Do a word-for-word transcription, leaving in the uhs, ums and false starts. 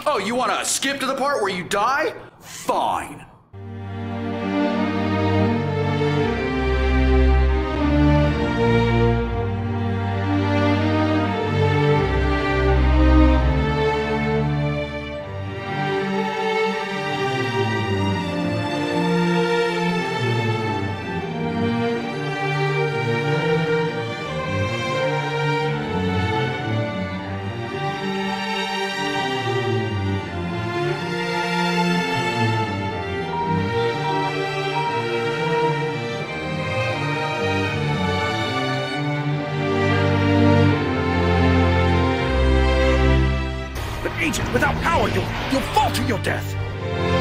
Oh, you want to skip to the part where you die? Fine. Agent, without power, you'll, you'll fall to your death!